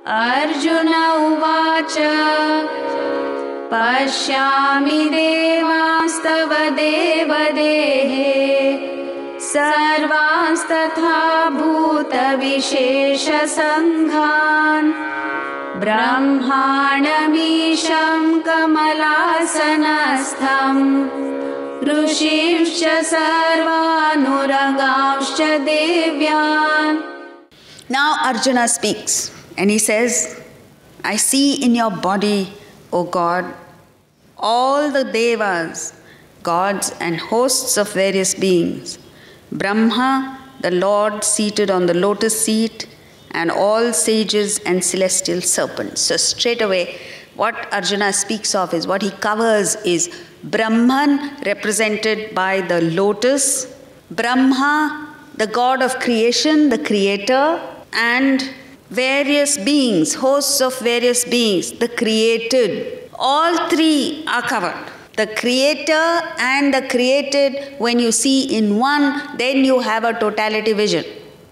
Arjuna uvacha pashyami devastava devadehe sarvastatha bhuta vishesha sanghan brahmanamisham kamalasanastham rushivscha sarvanuragauscha devyan. Now Arjuna speaks and he says, I see in your body, O God, all the devas, gods and hosts of various beings, Brahma, the Lord seated on the lotus seat, and all sages and celestial serpents. So straight away, what Arjuna speaks of is, what he covers is Brahman represented by the lotus, Brahma, the god of creation, the creator, and various beings, hosts of various beings, the created. All three are covered. The creator and the created, when you see in one, then you have a totality vision.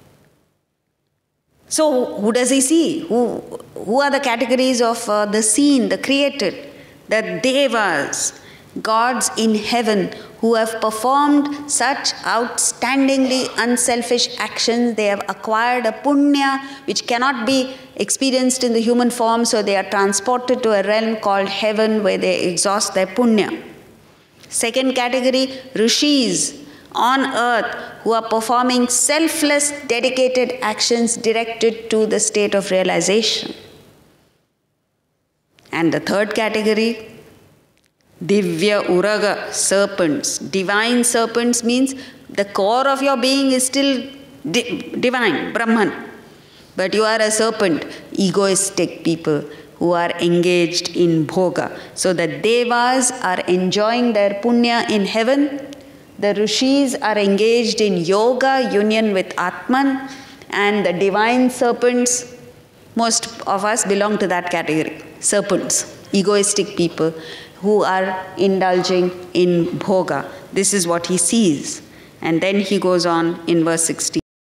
So who does he see? Who are the categories of the seen, the created? The devas, gods in heaven who have performed such outstandingly unselfish actions. They have acquired a punya which cannot be experienced in the human form, so they are transported to a realm called heaven where they exhaust their punya. Second category, rishis on earth who are performing selfless, dedicated actions directed to the state of realization. And the third category, Divya Uraga, serpents. Divine serpents means the core of your being is still divine, Brahman. But you are a serpent, egoistic people who are engaged in bhoga. So the devas are enjoying their punya in heaven. The rishis are engaged in yoga, union with Atman. And the divine serpents, most of us belong to that category. Serpents, egoistic people who are indulging in bhoga. This is what he sees. And then he goes on in verse 16.